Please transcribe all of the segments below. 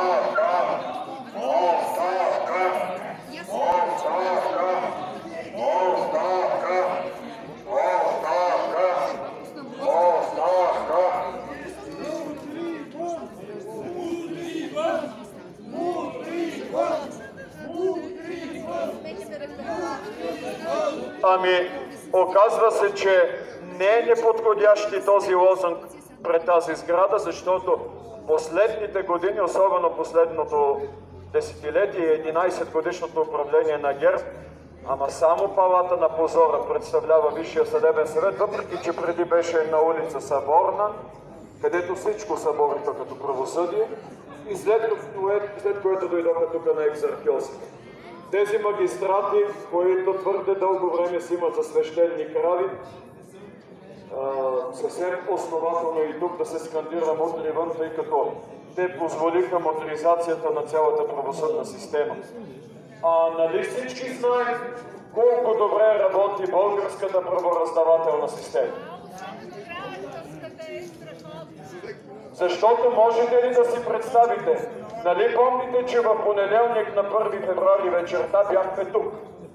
Ами, оказва се, че не е неподходящ и този лозунг пред тази сграда, защото последните години, особено последното десетилетие, 11-годишното управление на ГЕРБ, ама само палата на позора представлява Висшия съдебен съвет, въпреки че преди беше на улица Съборна, където всичко събориха като правосъдие, и след което дойдоха тук на екзархиозите. Тези магистрати, които твърде дълго време си имат за свещени крави, съвсем основателно и тук да се скандира мутри вън, тъй като те позволиха моторизацията на цялата правосъдна система. Нали всички знаем колко добре работи българската правораздавателна система? Защото можете ли да си представите, нали помните, че в понеделник на 1 февруари вечерта бяхме тук?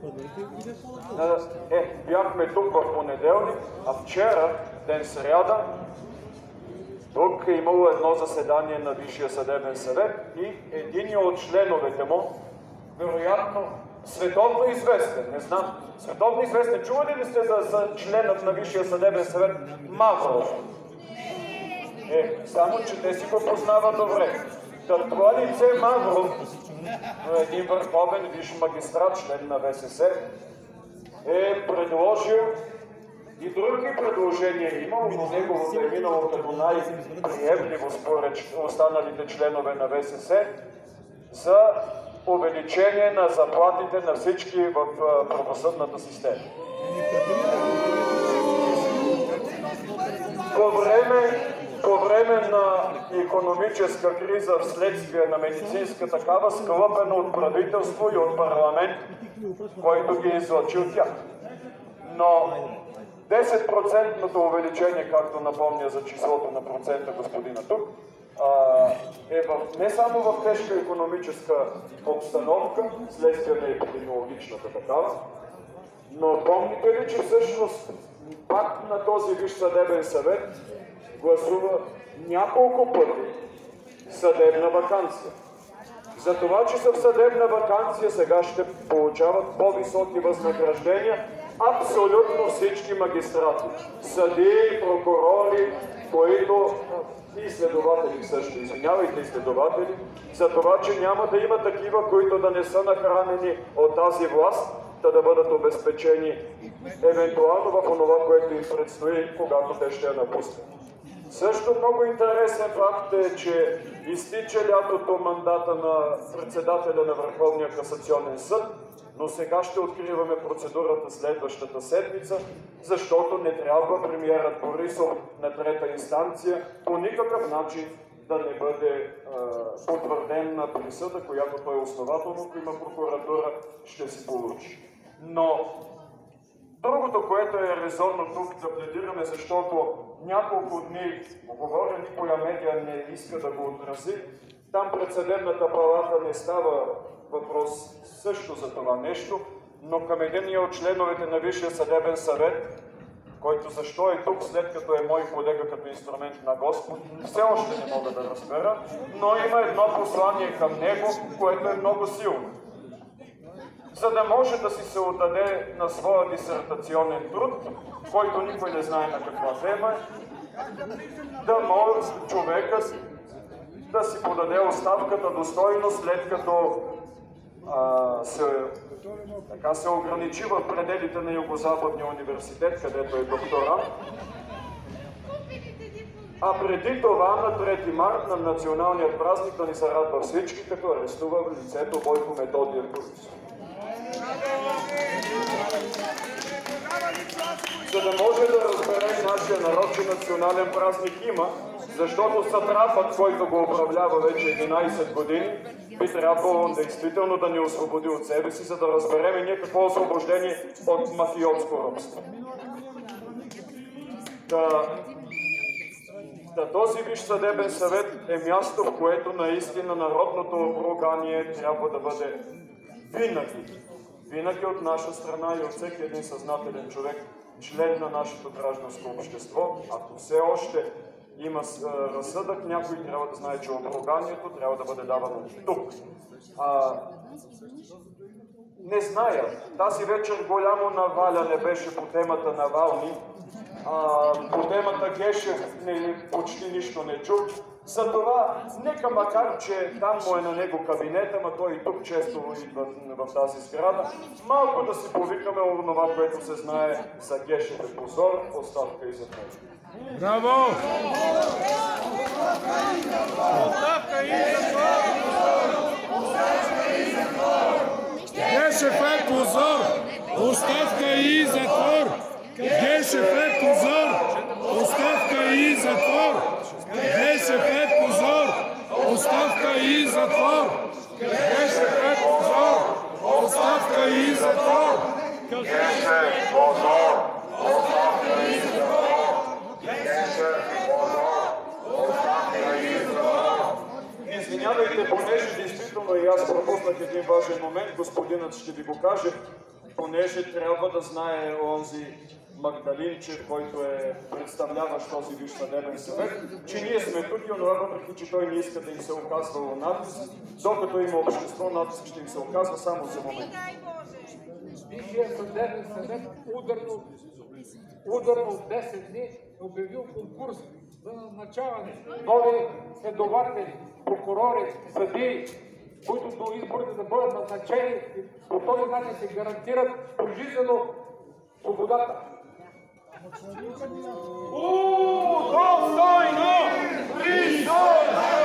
Бяхме тук в понеделник, а вчера, ден сряда, тук е имало едно заседание на Висшия съдебен съвет и един от членовете му, вероятно световно известен, не знам, световно известен, чували ли сте за членът на Висшия съдебен съвет Мавров? Само че те си го познават добре. Това лице Мавров, един върховен висш магистрат, член на ВСС, е предложил и други предложения имало, но неговото е минало като най-приемливо според останалите членове на ВСС за увеличение на заплатите на всички в правосъдната система. По време на икономическа криза вследствие на медицинска такава, скълъпена от правителство и от парламент, който ги излъчи от тях. Но 10% увеличение, както напомня за числото на процента господина тук, е не само в тежка икономическа обстановка, следствие на епидемиологичната такава, но помните ли, че всъщност пак на този Висш съдебен съвет гласува няколко пъти съдебна ваканция. За това, че са в съдебна ваканция, сега ще получават по-високи възнаграждения абсолютно всички магистрати. Съдии, прокурори, които и следователи също, извинявайте, следователи, за това, че няма да има такива, които да не са нахранени от тази власт, да бъдат обезпечени евентуално в онова, което им предстои, когато те ще я напуснат. Също много интересен факт е, че изтича лятото мандата на председателя на Върховния касационен съд, но сега ще откриваме процедурата следващата седмица, защото не трябва премиерът Борисов на трета инстанция по никакъв начин да не бъде потвърден на присъда, която той основателно, ако има прокуратура, ще си получи. Но другото, което е резонно тук да пледираме, защото няколко дни говоря, никоя медия не иска да го отрази, там пред съдебната палата не става въпрос също за това нещо, но към един от членовете на Висшия съдебен съвет, който защо е тук, след като е мой колега като инструмент на Господ, все още не мога да разбера, но има едно послание към него, което е много силно. За да може да си се отдаде на своя дисертационен труд, който никой не знае на каква тема, да може човекът да си подаде оставката достойно, след като се ограничи в пределите на Югозападния университет, където е докторант. А преди това, на 3 март, на националния празник, да ни се радва всички, като арестува в лицето Бойко Методиев Борисов. За да може да разберем нашия народ, че национален празник има, защото сатрапът, който го управлява вече 11 години, би трябвало действително да ни освободи от себе си, за да разберем и ние какво освобождение от мафиотско робство. Този Висш съдебен съвет е място, в което наистина народното обругание трябва да бъде винаги от наша страна и от всеки един съзнателен човек, член на нашето гражданско общество. Ако все още има разсъдък, някой трябва да знае, че обруганието трябва да бъде давано тук. Не зная, тази вечер голямо наваляне беше по темата Навални, по темата Гешев почти нищо не чух. Затова, нека макар, че там му е на него кабинета, ма той и тук често идва в тази сграда, малко да си повикаме онова, което се знае за Гешев е позор, оставка и затвор. Браво! Оставка и затвор! Гешев е позор! Оставка и затвор! Гешев е позор! Оставка и затвор! Гешев е позор! Оставка и затвор! Гешев е позор! Оставка и затвор! Гешев позор! Оставка и затвор! Гешев позор! Оставка и затвор! Извинявайте, понеже действително и аз пропуснах един важен момент, господинът ще ви го каже, понеже трябва да знае онзи Магдалинчев, който представляващ този Висш съдебен съвет, че ние сме тук и онова, въпреки че той не иска да им се оказва натиск, докато има общество, натиск ще им се оказва само за момент. Висшият съдебен съвет ударно от 10 дни обявил конкурс за назначаване нови следователи, прокурори, съдии, които до изборите да бъдат назначени и по този начин се гарантират пожизнено свободата. Достойно! Присъда!